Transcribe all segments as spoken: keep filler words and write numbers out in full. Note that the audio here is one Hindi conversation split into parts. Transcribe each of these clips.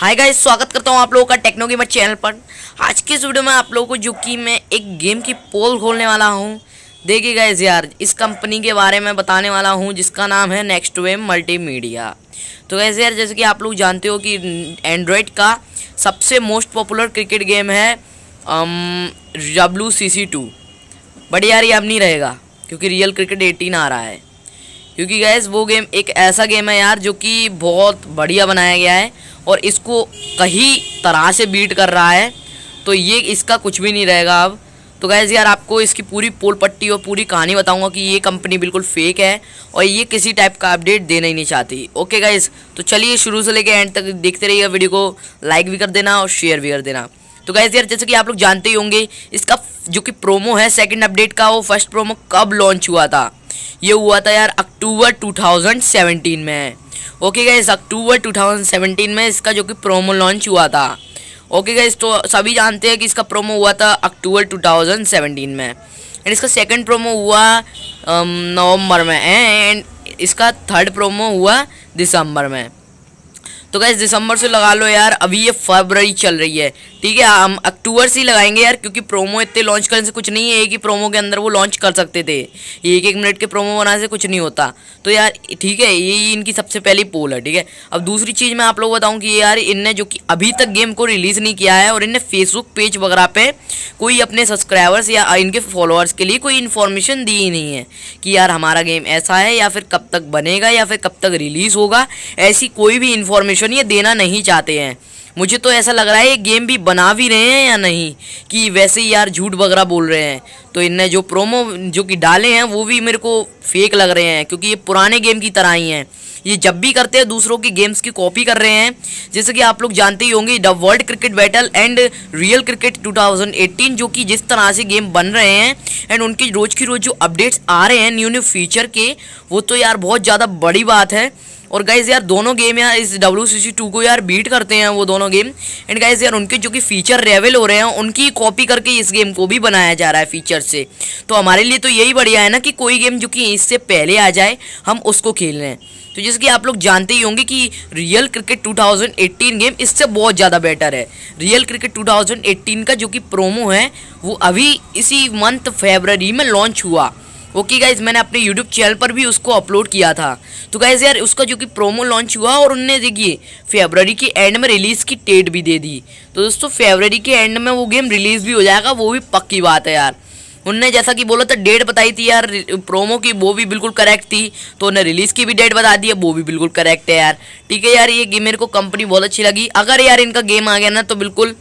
हाय गाइस, स्वागत करता हूँ आप लोगों का टेक्नो गेमर चैनल पर। आज के इस वीडियो में आप लोगों को जो कि मैं एक गेम की पोल खोलने वाला हूँ। देखिए गाइस यार, इस कंपनी के बारे में बताने वाला हूँ जिसका नाम है नेक्स्ट वेव मल्टीमीडिया। तो गाइस यार, जैसे कि आप लोग जानते हो कि एंड्रॉयड का सबसे मोस्ट पॉपुलर क्रिकेट गेम है W C C two. But यार ये अब नहीं रहेगा क्योंकि रियल क्रिकेट एटीन आ रहा है। क्योंकि गैस वो गेम एक ऐसा गेम है यार जो कि बहुत बढ़िया बनाया गया है और इसको कहीं तरह से बीट कर रहा है, तो ये इसका कुछ भी नहीं रहेगा अब। तो गैस यार, आपको इसकी पूरी पोल पट्टी और पूरी कहानी बताऊंगा कि ये कंपनी बिल्कुल फेक है और ये किसी टाइप का अपडेट देना ही नहीं चाहती। ओके गाइस, तो चलिए शुरू से लेकर एंड तक देखते रहिएगा। वीडियो को लाइक भी कर देना और शेयर भी कर देना। तो गाइस यार, जैसे कि आप लोग जानते ही होंगे, इसका जो कि प्रोमो है सेकंड अपडेट का, वो फर्स्ट प्रोमो कब लॉन्च हुआ था? ये हुआ था यार अक्टूबर टू थाउजेंड सेवेंटीन में। Okay guys, October two thousand seventeen में इसका जो कि प्रोमो लॉन्च हुआ था। ओके गाइस, तो सभी जानते हैं कि इसका प्रोमो हुआ था अक्टूबर टू थाउजेंड सेवेंटीन में एंड इसका सेकंड प्रोमो हुआ नवंबर में एंड इसका थर्ड प्रोमो हुआ दिसंबर में। तो गाइस दिसंबर से लगा लो यार, अभी ये फरवरी चल रही है, ठीक है। हम अक्टूबर से ही लगाएंगे यार, क्योंकि प्रोमो इतने लॉन्च करने से कुछ नहीं है। एक ही प्रोमो के अंदर वो लॉन्च कर सकते थे, एक एक मिनट के प्रोमो बनाने से कुछ नहीं होता। तो यार ठीक है, ये इनकी सबसे पहली पोल है, ठीक है। अब दूसरी चीज़ मैं आप लोगों को बताऊँ कि यार इनने जो कि अभी तक गेम को रिलीज़ नहीं किया है और इनने फेसबुक पेज वगैरह पे कोई अपने सब्सक्राइबर्स या इनके फॉलोअर्स के लिए कोई इन्फॉर्मेशन दी ही नहीं है कि यार हमारा गेम ऐसा है या फिर कब तक बनेगा या फिर कब तक रिलीज़ होगा। ऐसी कोई भी इन्फॉर्मेशन ये देना नहीं चाहते हैं। मुझे तो ऐसा लग रहा है ये गेम भी बना भी रहे हैं या नहीं, कि वैसे ही यार झूठ वगैरह बोल रहे हैं। तो इनने जो प्रोमो जो कि डाले हैं वो भी मेरे को फेक लग रहे हैं, क्योंकि ये पुराने गेम की तरह ही हैं। ये जब भी करते हैं दूसरों की गेम्स की कॉपी कर रहे हैं। जैसे कि आप लोग जानते ही होंगे, the World Cricket Battle and Real Cricket two thousand eighteen, जो कि जिस तरह से गेम बन रहे हैं एंड उनकी रोज की रोज जो अपडेट्स आ रहे हैं न्यू न्यू फीचर के, वो तो यार बहुत ज़्यादा बड़ी बात है। और गाइज यार दोनों गेम यार इस डब्ल्यू सी सी टू को यार बीट करते हैं वो दोनों गेम। एंड गाइज यार उनके जो कि फीचर रेवल हो रहे हैं उनकी कॉपी करके इस गेम को भी बनाया जा रहा है फीचर से। तो हमारे लिए तो यही बढ़िया है ना कि कोई गेम जो कि इससे पहले आ जाए हम उसको खेल रहे हैं। तो जैसे कि आप लोग जानते ही होंगे कि Real Cricket two thousand eighteen game इससे बहुत ज़्यादा बेटर है। Real Cricket two thousand eighteen का जो कि प्रोमो है वो अभी इसी मंथ फरवरी में लॉन्च हुआ। ओके गाइज, मैंने अपने यूट्यूब चैनल पर भी उसको अपलोड किया था। तो गाइज यार उसका जो कि प्रोमो लॉन्च हुआ और उनने देखिए फरवरी के एंड में रिलीज़ की डेट भी दे दी। तो दोस्तों फरवरी के एंड में वो गेम रिलीज़ भी हो जाएगा, वो भी पक्की बात है यार। उनने जैसा कि बोला था डेट बताई थी यार प्रोमो की, वो भी बिल्कुल करेक्ट थी। तो उन्हें रिलीज़ की भी डेट बता दी है, वो भी बिल्कुल करेक्ट है यार। ठीक है यार, ये गेम मेरे को कंपनी बहुत अच्छी लगी। अगर यार इनका गेम आ गया ना तो बिल्कुल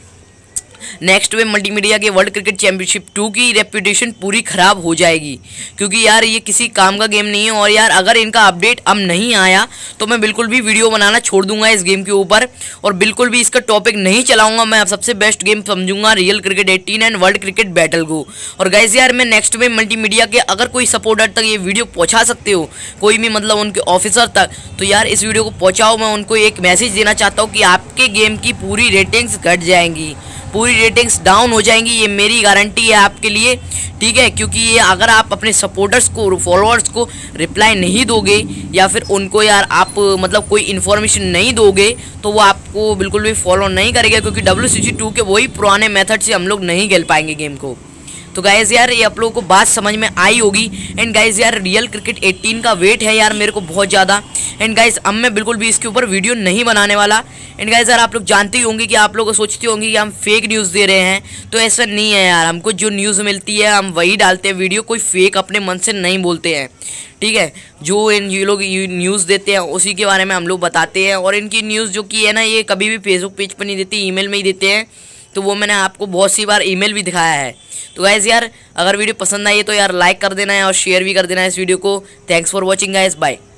नेक्स्ट वेव मल्टीमीडिया के वर्ल्ड क्रिकेट चैंपियनशिप टू की रेप्यूटेशन पूरी ख़राब हो जाएगी, क्योंकि यार ये किसी काम का गेम नहीं है। और यार अगर इनका अपडेट अब नहीं आया तो मैं बिल्कुल भी वीडियो बनाना छोड़ दूंगा इस गेम के ऊपर और बिल्कुल भी इसका टॉपिक नहीं चलाऊंगा। मैं अब सबसे बेस्ट गेम समझूंगा Real Cricket eighteen and World Cricket Battle को। और गाइस यार, मैं नेक्स्ट वेव मल्टीमीडिया के अगर कोई सपोर्टर तक ये वीडियो पहुँचा सकते हो, कोई भी मतलब उनके ऑफिसर तक, तो यार इस वीडियो को पहुँचाओ। मैं उनको एक मैसेज देना चाहता हूँ कि आपके गेम की पूरी रेटिंग्स घट जाएंगी, पूरी रेटिंग्स डाउन हो जाएंगी। ये मेरी गारंटी है आपके लिए, ठीक है। क्योंकि ये अगर आप अपने सपोर्टर्स को, फॉलोअर्स को रिप्लाई नहीं दोगे या फिर उनको यार आप मतलब कोई इन्फॉर्मेशन नहीं दोगे तो वो आपको बिल्कुल भी फॉलो नहीं करेगा, क्योंकि डब्ल्यू सी सी टू के वही पुराने मेथड से हम लोग नहीं खेल पाएंगे गेम को। तो गाइज यार ये आप लोगों को बात समझ में आई होगी। एंड गाइज यार रियल क्रिकेट एटीन का वेट है यार मेरे को बहुत ज़्यादा। एंड गाइज अब मैं बिल्कुल भी इसके ऊपर वीडियो नहीं बनाने वाला। एंड गाइज यार आप लोग जानते ही होंगे कि आप लोग सोचते होंगे कि हम फेक न्यूज़ दे रहे हैं, तो ऐसा नहीं है यार। हमको जो न्यूज़ मिलती है हम वही डालते हैं वीडियो, कोई फेक अपने मन से नहीं बोलते हैं, ठीक है। जो इन ये लोग न्यूज़ देते हैं उसी के बारे में हम लोग बताते हैं। और इनकी न्यूज़ जो कि है ना, ये कभी भी फेसबुक पेज पर नहीं देती, ईमेल में ही देते हैं। तो वो मैंने आपको बहुत सी बार ईमेल भी दिखाया है। तो गाइज़ यार अगर वीडियो पसंद आई है तो यार लाइक कर देना है और शेयर भी कर देना है इस वीडियो को। Thanks for watching guys, bye.